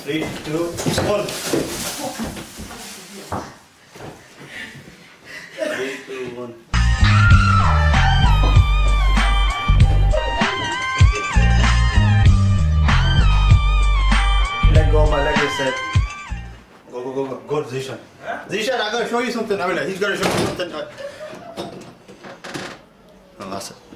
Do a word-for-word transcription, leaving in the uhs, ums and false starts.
Three, two, one. Three, two, one. Let go, my leg is set. Go, go, go, go. Go to Zishan. Huh? Zishan, I gotta show you something. I mean, he's gotta show you something. Oh, that's it.